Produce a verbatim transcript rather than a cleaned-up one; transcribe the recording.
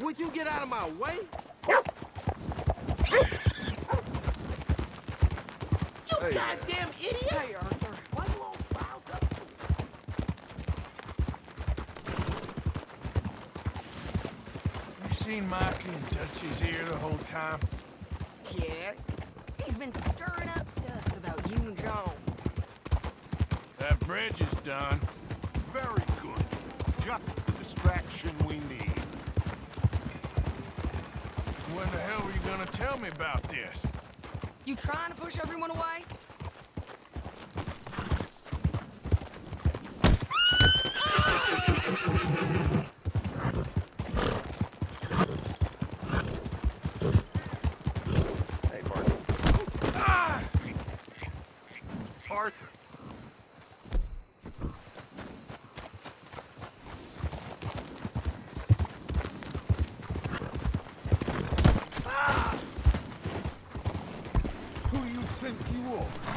Would you get out of my way? You Hey, goddamn idiot! Hey, Arthur. Why you all riled up? You seen Mikey and Dutchie's here the whole time? Yeah. He's been stirring up stuff about you and John. That bridge is done. Very good. Just the distraction we need. When the hell were you gonna tell me about this? You trying to push everyone away? Hey, Martin. Ah! Arthur. Who do you think you are?